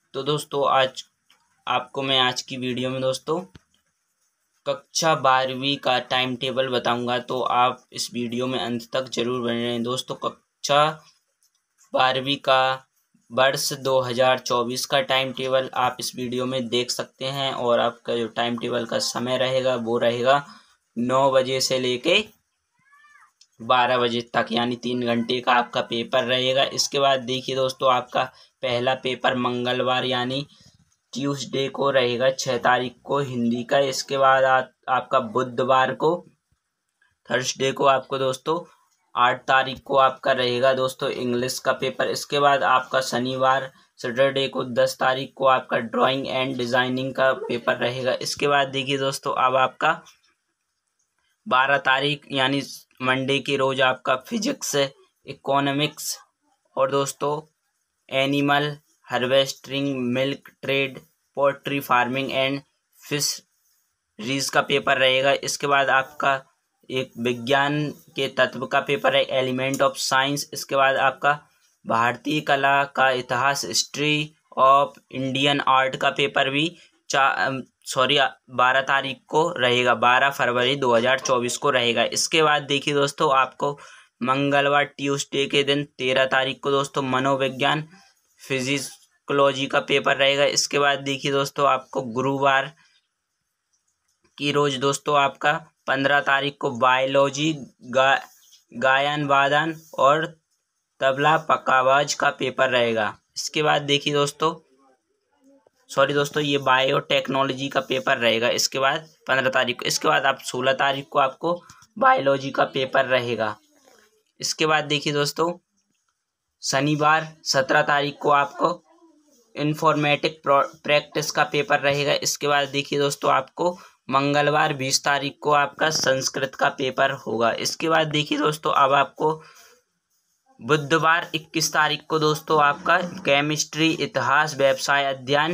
तो दोस्तों आज आपको मैं आज की वीडियो में दोस्तों कक्षा 12वीं का टाइम टेबल बताऊंगा। तो आप इस वीडियो में अंत तक जरूर बने रहें। दोस्तों कक्षा 12वीं का वर्ष 2024 का टाइम टेबल आप इस वीडियो में देख सकते हैं। और आपका जो टाइम टेबल का समय रहेगा वो रहेगा 9 बजे से लेके 12 बजे तक, यानी 3 घंटे का आपका पेपर रहेगा। इसके बाद देखिए दोस्तों, आपका पहला पेपर मंगलवार यानी ट्यूसडे को रहेगा 6 तारीख को हिंदी का। इसके बाद आपका बुधवार को थर्सडे को आपको दोस्तों 8 तारीख को आपका रहेगा दोस्तों इंग्लिश का पेपर। इसके बाद आपका शनिवार सैटरडे को 10 तारीख को आपका ड्राइंग एंड डिज़ाइनिंग का पेपर रहेगा। इसके बाद देखिए दोस्तों, अब आपका 12 तारीख यानी मंडे के रोज आपका फिजिक्स, इकोनॉमिक्स और दोस्तों animal harvesting, milk trade, poultry farming and fisheries का पेपर रहेगा। इसके बाद आपका एक विज्ञान के तत्व का पेपर है, एलिमेंट ऑफ साइंस। इसके बाद आपका भारतीय कला का इतिहास, हिस्ट्री ऑफ इंडियन आर्ट का पेपर भी 12 तारीख को रहेगा, 12 फरवरी 2024 को रहेगा। इसके बाद देखिए दोस्तों, आपको मंगलवार ट्यूसडे के दिन 13 तारीख को दोस्तों मनोविज्ञान फिजिकोलॉजी का पेपर रहेगा। इसके बाद देखिए दोस्तों, आपको गुरुवार की रोज दोस्तों आपका 15 तारीख को बायोलॉजी, गायन वादन और तबला पकावाज का पेपर रहेगा। इसके बाद देखिए दोस्तों, ये बायोटेक्नोलॉजी का पेपर रहेगा। इसके बाद 15 तारीख को। इसके बाद आप 16 तारीख को आपको बायोलॉजी का पेपर रहेगा। इसके बाद देखिए दोस्तों, शनिवार 17 तारीख को आपको इंफॉर्मेटिक प्रैक्टिस का पेपर रहेगा। इसके बाद देखिए दोस्तों, आपको मंगलवार 20 तारीख को आपका संस्कृत का पेपर होगा। इसके बाद देखिए दोस्तों, अब आपको बुधवार 21 तारीख को दोस्तों आपका केमिस्ट्री, इतिहास, व्यवसाय अध्ययन,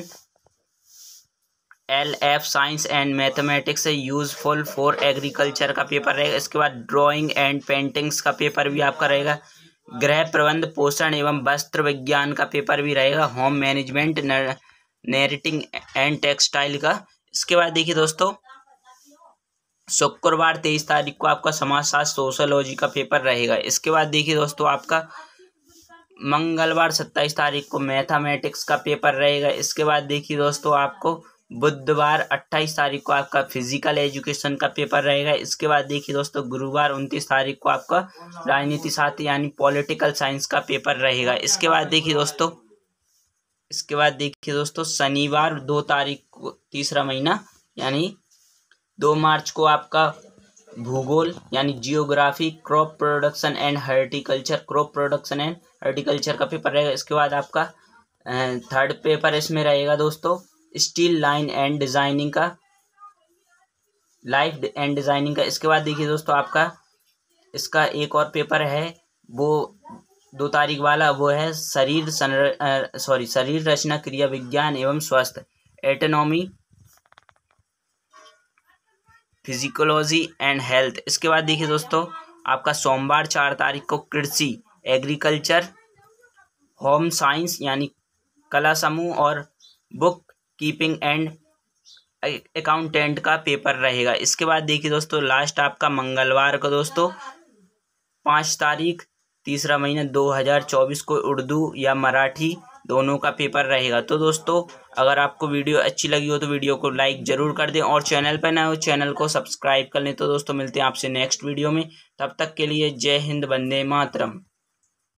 LF science and mathematics useful for agriculture का पेपर रहेगा। इसके बाद ड्राइंग एंड पेंटिंग्स का पेपर भी आपका रहेगा। गृह प्रबंध, पोषण एवं वस्त्र विज्ञान का पेपर भी रहेगा। Home management, narrating and textile का। इसके बाद देखिए दोस्तों, शुक्रवार 23 तारीख को आपका समाजशास्त्र, सोशोलॉजी का पेपर रहेगा। इसके बाद देखिए दोस्तों, आपका मंगलवार 27 तारीख को मैथमेटिक्स का पेपर रहेगा। इसके बाद देखिए दोस्तों, आपको बुधवार 28 तारीख को आपका फिजिकल एजुकेशन का पेपर रहेगा। इसके बाद देखिए दोस्तों, गुरुवार 29 तारीख को आपका राजनीति शास्त्र यानी पॉलिटिकल साइंस का पेपर रहेगा। इसके बाद देखिए दोस्तों, शनिवार 2 तारीख को, तीसरा महीना यानी 2 मार्च को आपका भूगोल यानी geography, crop production and horticulture का पेपर रहेगा। इसके बाद आपका थर्ड पेपर इसमें रहेगा दोस्तों स्टील लाइन एंड डिजाइनिंग का, लाइफ एंड डिजाइनिंग का। इसके बाद देखिए दोस्तों, आपका इसका एक और पेपर है, वो 2 तारीख वाला, वो है शरीर रचना, क्रिया विज्ञान एवं स्वास्थ्य, एटोनॉमी, फिजिकोलॉजी एंड हेल्थ। इसके बाद देखिए दोस्तों, आपका सोमवार 4 तारीख को कृषि, एग्रीकल्चर, होम साइंस यानी कला समूह और बुक कीपिंग एंड अकाउंटेंट का पेपर रहेगा। इसके बाद देखिए दोस्तों, लास्ट आपका मंगलवार को दोस्तों 5 तारीख, तीसरा महीना 2024 को उर्दू या मराठी दोनों का पेपर रहेगा। तो दोस्तों, अगर आपको वीडियो अच्छी लगी हो तो वीडियो को लाइक ज़रूर कर दें और चैनल पर नए हो चैनल को सब्सक्राइब कर लें। तो दोस्तों, मिलते हैं आपसे नेक्स्ट वीडियो में। तब तक के लिए जय हिंद, वंदे मातरम।